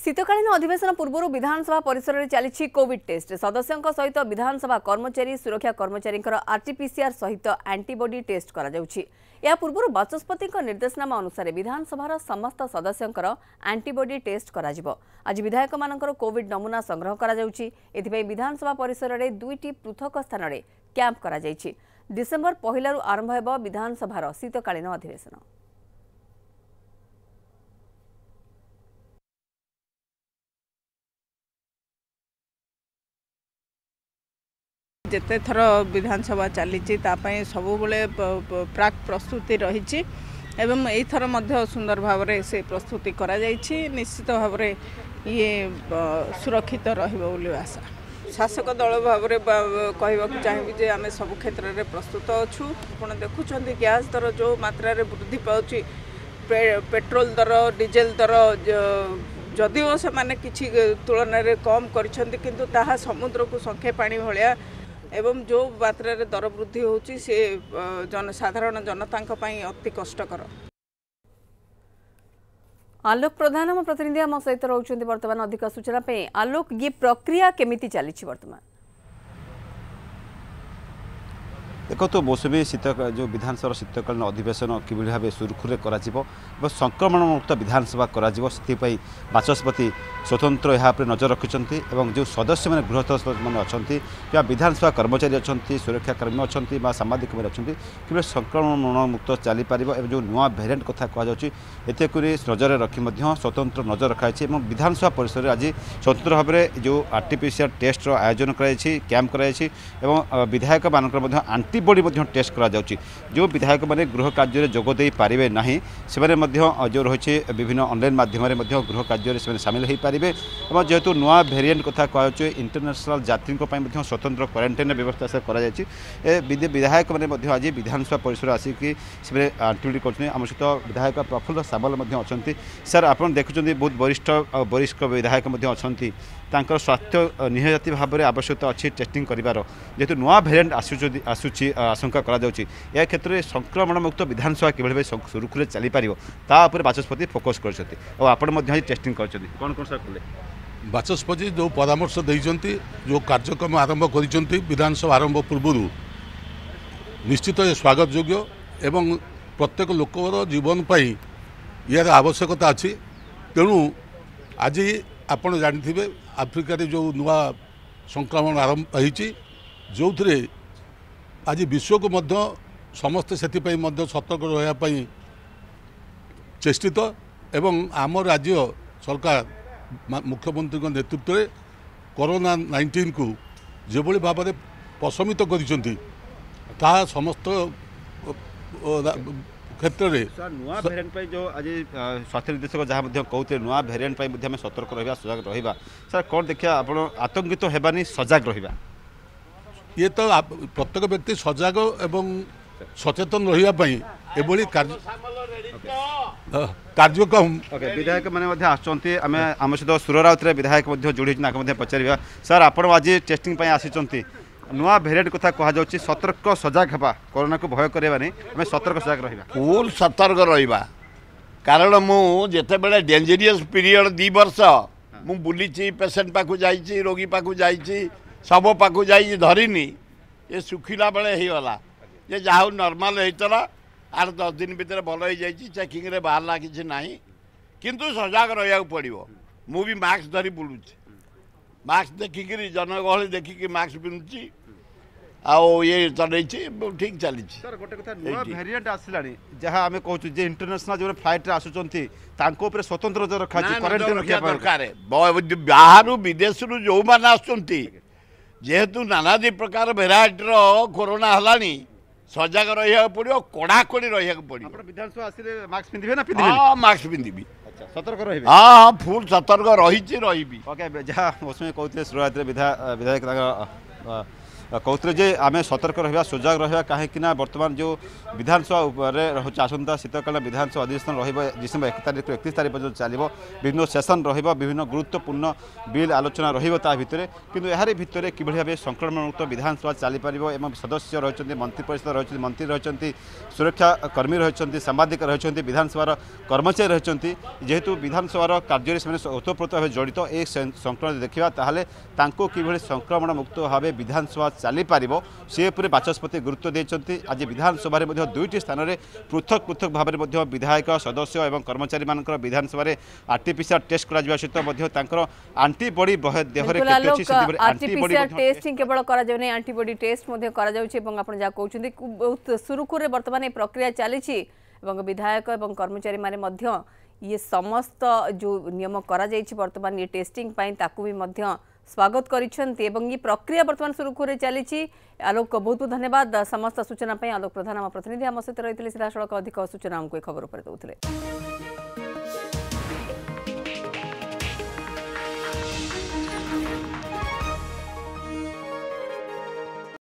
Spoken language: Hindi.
शीतकालीन अधिवेशन पूर्व विधानसभा परिसर में चली कोविड टेस्ट सदस्यों सहित विधानसभा कर्मचारी सुरक्षा कर्मचारी आरटीपीसीआर सहित एंटीबॉडी टेस्ट करा पूर्व बाचस्पति निर्देशनामा अनुसार विधानसभा समस्त सदस्यों एंटीबॉडी टेस्ट करा आज विधायक मान कोविड नमूना संग्रह करा विधानसभा परिसर में 2टी पृथक स्थान में कैंप करा डिसेम्बर 1 आरंभ होब विधानसभा शीतकालीन अधिवेशन। जिते थर विधानसभा चली सब प्राक प्रस्तुति रही एवं एथर सुंदर भाव से प्रस्तुति करा निश्चित भाव ये सुरक्षित आशा शासक दल भाव कहवाक चाहिए आम सब क्षेत्र में प्रस्तुत अच्छु आप देखुं गैस दर जो मात्रा वृद्धि पाँच पेट्रोल दर डीजेल दर जदिओ से माने किसी तुलन में कम कर समुद्र को संख्या पानी भाया एवं जो मात्रा दर वृद्धि होची से साधारण जनता अति कष्टकर। आलोक प्रधान आम प्रतिनिधि आम सहित रोचंती वर्तमान अधिक सूचना पे। आलोक ये प्रक्रिया केमिति चली वर्तमान? देखो तो मौसुमी शीत जो विधानसभा शीतकालीन अधिवेशन किभली भाव सुरखुरे कर संक्रमण मुक्त विधानसभा कर बाचस्पति स्वतंत्र यहाँ नजर रखिंट जो सदस्य मैंने गृहस्थ मैंने अच्छा विधानसभा कर्मचारी अच्छा सुरक्षाकर्मी अच्छा सांबादिक मैंने अच्छा कि संक्रमण मुक्त चली पार जो नुआ भेरिएंट कथा कहु नजर रखी स्वतंत्र नजर रखाई विधानसभा परिसर आज स्वतंत्र भाव में जो आरटीपीसीआर टेस्ट आयोजन कराई कैंप कराई विधायक मान आंटीबॉडी टेस्ट करा जो विधायक मैंने गृह कार्य जोगदे पारे ना से जो रही विभिन्न ऑनलाइन माध्यम गृह कार्य सामिल हो पारे जेहेतु नुआ भेरिएंट कथा कहुचे इंटरनेशनल यात्री स्वतंत्र क्वारंटाइन व्यवस्था से विधायक मैंने आज विधानसभा परिसर आसिक आंटीबॉडी कर सहित विधायक प्रफुल्ल सामल अच्छा सर आप देखुं बहुत वरिष्ठ विधायक अच्छा स्वास्थ्य निहाती भाव में आवश्यकता अच्छी टेस्टिंग कर जेहेतु नुआ भेरिएंट आसूची आशंका करा क्षेत्र में संक्रमण मुक्त विधानसभा किभली सुरखुरे चली पार बाचस्पति फोकस कर टेस्टिंग कर कौन कौन सर कले बाचस्पति जो परामर्श देइचंती जो कार्यक्रम आरंभ करिसंती विधानसभा आरंभ पूर्व निश्चित स्वागत योग्य एवं प्रत्येक लोकर जीवन पाई यार आवश्यकता अच्छी तेणु आज आपण जानिथिबे आफ्रिका रे जो नुआ संक्रमण आरंभ होईची जो थे आज विश्व को मध्य समस्ते से सतर्क रही चेष्टित एवं आम राज्य सरकार मुख्यमंत्री नेतृत्व में कोरोना 19 को जो भाव में प्रशमित कर समस्त क्षेत्र में नुआ भेरिएंट जो आज स्वास्थ्य निर्देशक जहाँ कहते नुआ भेरिएंट आम सतर्क रहा सजग रहा सर कौन देखिए आप आतंकित होबानी सजग रहा ये तो प्रत्येक व्यक्ति सजग एवं सचेतन रही कार्यक्रम विधायक मैंने आम सहित सुर राउत विधायक जोड़ी पचार सर आप आज टेस्टिंग आसी नुआ भेरिएंट कथा कहु सतर्क सजग हवा कोरोना को भय करवानी आम सतर्क सजग रहा फुल सतर्क रहा कारण मुझे बेले डेंजरियस पीरियड 2 वर्ष मु बुली पेसेंट पाखु जाइए रोगी पाखु जाइए सब पाखु जाइए धरनी ये सुखिला बेले होगला ये जहाँ नॉर्मल होता 8-10 दिन भितर भल हो जाए चेकिंग रे बाहरला किसी ना किंतु सजग रहा पड़ो मु भी मास्क धरी बुलूची मास्क देखिक जनगहली देखिक मास्क पिंधुची ये चलई ठीक चली सर गोटे कथा नुआ भेरिएंट आसला जहाँ आम कहूँ जे इंटरनेशनल जो फ्लाइट रे आसुचंती तांको ऊपर स्वतंत्र नजर रखा क्वारंटाइन रखा दरकार बाहर विदेश जो मैंने आसुचंती जेहेतु नानादी प्रकार भेराइटर कोरोना हलानी सजग रहा पड़ो कड़ाकड़ी रहा पड़ो विधानसभा आसिले मास्क पिंधिबे ना पिंधिबे हाँ मास्क पिंधिबी सतर्क रही हाँ फुल सतर्क रही ओके जहाँ मौसमी कहते शुरुआत विधायक कहते जे आम सतर्क रहा सजग रहा कहीं बर्तमान जो विधानसभा रोचे आसंता शीतकालीन विधानसभा अधिवेशन डिसेम्बर 1 तारिख 31 तारिख पर्यटन चलो विभिन्न सेसन विभिन्न गुरुत्वपूर्ण बिल आलोचना रहा भितर किंतु यार भितर कि भाव संक्रमण मुक्त विधानसभा चली पार और सदस्य रही मंत्री परिषद रही मंत्री रही सुरक्षा कर्मी रही सांबादिक रही विधानसभा कर्मचारी रही जेहेतु विधानसभा कार्य ओतप्रोत भाव जड़ित ए संक्रमण देखा ताहले कि संक्रमण मुक्त भाव विधानसभा चली पार से बाचस्पति गुरुत्व देते आज विधानसभा दुईटी स्थान में पृथक पृथक भाव में विधायक सदस्य और कर्मचारी मान विधानसभा आरटीपीसीआर टेस्ट करा सहित आंटीबॉडी देहरे आरटीपीसीआर टेस्टिंग केवल करा जाउनी आंटीबॉडी टेस्ट करा जाउछि एवं आपण जा कहउछन्ती बहुत सुरुखुरे वर्तमान प्रक्रिया चली एवं विधायक एवं कर्मचारी माने मध्य ये समस्त जो नियम करा जाइछि वर्तमान ये टेस्टिंग पाई ताकू भी मध्य स्वागत करिसेंती एवं ये प्रक्रिया वर्तमान सुरुखुरे चली आलोक बहुत बहुत धन्यवाद समस्त सूचना आलोक प्रधान आम प्रतिनिधि आम सहित रही सीधा सड़क अधिक सूचना हमको खबर पर दौले।